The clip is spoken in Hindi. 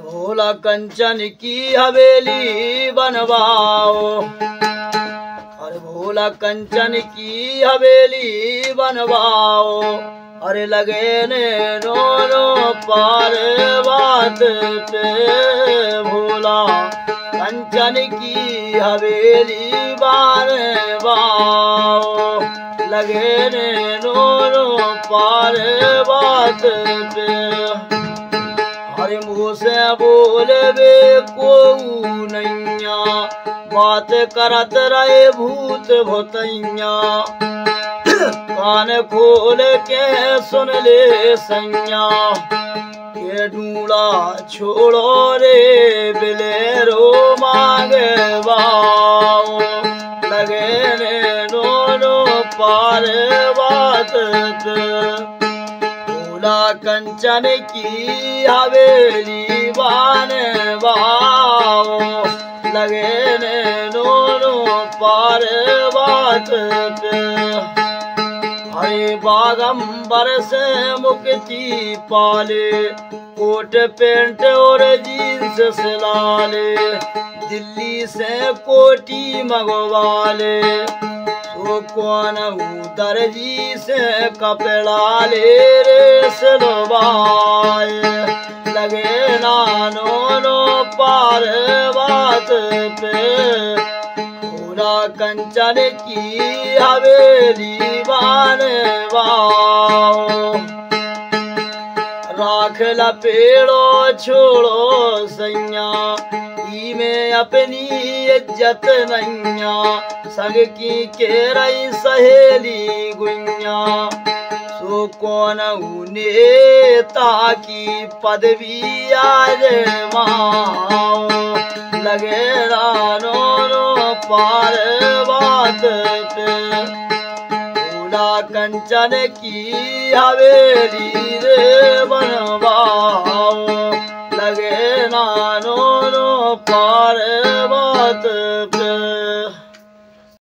भोला कंचन की हवेली बनवाओ, अरे भोला कंचन की हवेली बनवाओ। अरे लगे ने दोनों पार बात पे, भोला कंचन की हवेली बनवाओ। लगे ने दोनों पार बात पे, अरे मुँह से बोलबे को नैया, बात करत रहे भूत भूतैया। कान खोल के सुन ले सैया, के ढूंढा छोड़ो रे बिलेरो मांगवाओ। लगे ने दोनों पार बात पे, भोला कंचन की हवेली बनवाओ। लगे ने दोनों पार बात पे, हरे बागंबर से मुक्ति पाले, कोट पैंट और जीन्स सिलाले। दिल्ली से कोटी मंगवाले, तो कौन दर्जी से कपड़ा ले रे सिलवाए। लगे नानो पार बात पे, भोला कंचन की हवेली बनवाओ। राख लपेड़ो छोड़ो सैया, ई में अपनी इज्जत नैया। संग की के रही सहेली गुइया, सो कौन नेता की पदवी आजमाओ। लगे दोनों पार बात पे, भोला कंचन की हवेली रे बनवाओ। लगे दोनों पार बात